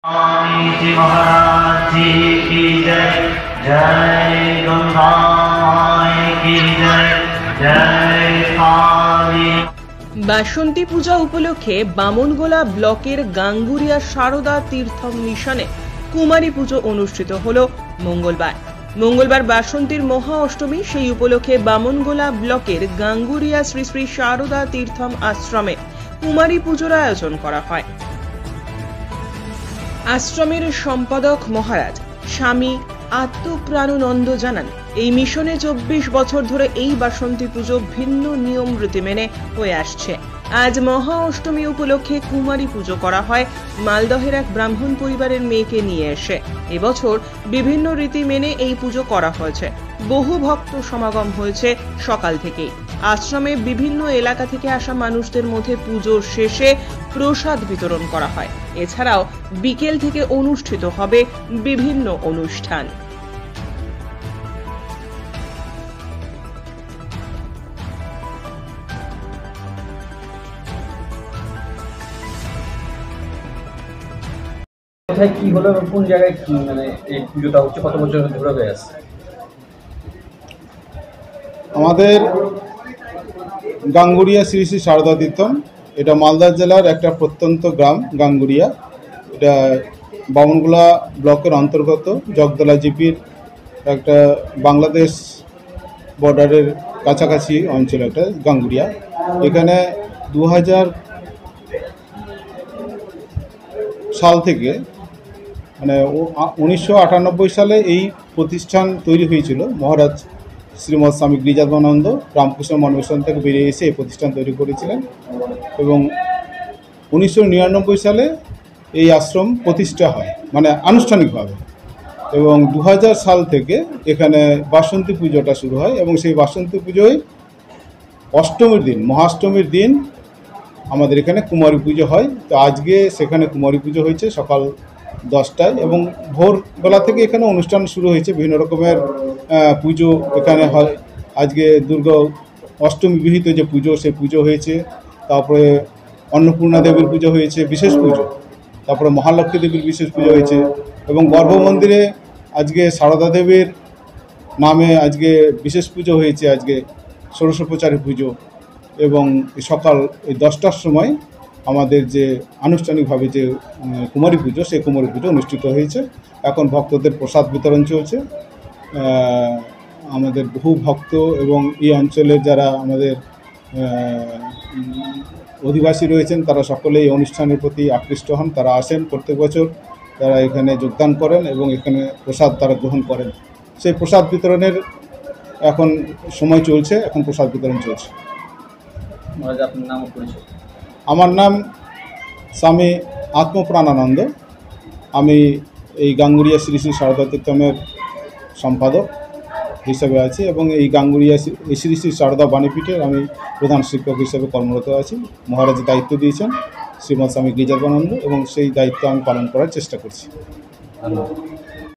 स्वामी जी महाराज जी की जय। जय गंगा माई की जय। जय काली। বাসন্তী পূজা উপলক্ষে বামনগোলা ব্লকের গাঙ্গুরিয়া শারদা তীর্থম মিশনে কুমারী পুজো অনুষ্ঠিত হলো মঙ্গলবার বাসন্তীর মহা অষ্টমী। সেই উপলক্ষে বামনগোলা ব্লকের গাঙ্গুরিয়া শ্রী শ্রী শারদা তীর্থম আশ্রমে কুমারী পুজোর আয়োজন করা হয়। আশ্রমের সম্পাদক মহারাজ স্বামী আত্মপ্রাণানন্দ জানান, এই মিশনে 24 বছর ধরে এই বাসন্তী পুজো ভিন্ন নিয়ম রীতি মেনে হয়ে আসছে। আজ মহা অষ্টমী উপলক্ষে কুমারী পুজো করা হয় মালদহের এক ব্রাহ্মণ পরিবারের মেয়েকে নিয়ে এসে। এবছর বিভিন্ন রীতি মেনে এই পুজো করা হয়েছে। বহু ভক্ত সমাগম হয়েছে সকাল থেকেই। আশ্রমে বিভিন্ন এলাকা থেকে আসা মানুষদের মধ্যে পুজোর শেষে প্রসাদ বিতরণ করা হয়। এছাড়াও বিকেল থেকে অনুষ্ঠিত হবে বিভিন্ন অনুষ্ঠান। কোথায় কি হলো এবং কোন জায়গায় মানে এই পুজোটা হচ্ছে, কত বছর ধরে হয়ে আসছে? আমাদের গাঙ্গুরিয়া শ্রী শ্রী শারদা তীর্থম, এটা মালদা জেলার একটা প্রত্যন্ত গ্রাম গাঙ্গুরিয়া। এটা বামনগোলা ব্লকের অন্তর্গত জগদলা জিপির একটা বাংলাদেশ বর্ডারের কাছাকাছি অঞ্চল একটা গাঙ্গুরিয়া। এখানে 2000 সাল থেকে মানে 1998 সালে এই প্রতিষ্ঠান তৈরি হয়েছিল। মহারাজ শ্রীমৎ স্বামী গিরিজানন্দ রামকৃষ্ণ মনমিশন থেকে বেরিয়ে এসে এই প্রতিষ্ঠান তৈরি করেছিলেন এবং 1999 সালে এই আশ্রম প্রতিষ্ঠা হয় মানে আনুষ্ঠানিকভাবে, এবং 2000 সাল থেকে এখানে বাসন্তী পুজোটা শুরু হয় এবং সেই বাসন্তী পুজোয় অষ্টমীর দিন, মহাষ্টমীর দিন আমাদের এখানে কুমারী পুজো হয়। তো আজকে সেখানে কুমারী পুজো হয়েছে সকাল 10টায় এবং ভোরবেলা থেকে এখানে অনুষ্ঠান শুরু হয়েছে। বিভিন্ন রকমের পুজো এখানে হয়। আজকে দুর্গা অষ্টমী বিহিত যে পুজো, সেই পুজো হয়েছে। তারপরে অন্নপূর্ণা দেবীর পুজো হয়েছে, বিশেষ পুজো। তারপরে মহালক্ষ্মী দেবীর বিশেষ পুজো হয়েছে এবং গর্ভমন্দিরে আজকে সারদা দেবীর নামে আজকে বিশেষ পুজো হয়েছে, আজকে ষোড়শোপচারী পুজো। এবং সকাল 10টার সময় আমাদের যে আনুষ্ঠানিকভাবে যে কুমারী পুজো, সেই কুমারী পুজো অনুষ্ঠিত হয়েছে। এখন ভক্তদের প্রসাদ বিতরণ চলছে। আমাদের বহু ভক্ত এবং এই অঞ্চলের যারা আমাদের অধিবাসী রয়েছেন তারা সকলে এই অনুষ্ঠানের প্রতি আকৃষ্ট হন। তারা আসেন প্রত্যেক বছর, তারা এখানে যোগদান করেন এবং এখানে প্রসাদ তারা গ্রহণ করেন। সেই প্রসাদ বিতরণের এখন সময় চলছে, এখন প্রসাদ বিতরণ চলছে। আপনার নাম ও পরিচয়? আমার নাম স্বামী আত্মপ্রাণানন্দ। আমি এই গাঙ্গুরিয়া শ্রী শ্রী শারদা তীর্থমের সম্পাদক হিসেবে আছি এবং এই গাঙ্গুরিয়া শ্রী শ্রী শারদা বাণীপীঠের আমি প্রধান শিক্ষক হিসেবে কর্মরত আছি। মহারাজ দায়িত্ব দিয়েছেন শ্রীমৎ স্বামী গিরিজানন্দ এবং সেই দায়িত্ব আমি পালন করার চেষ্টা করছি। ধন্যবাদ।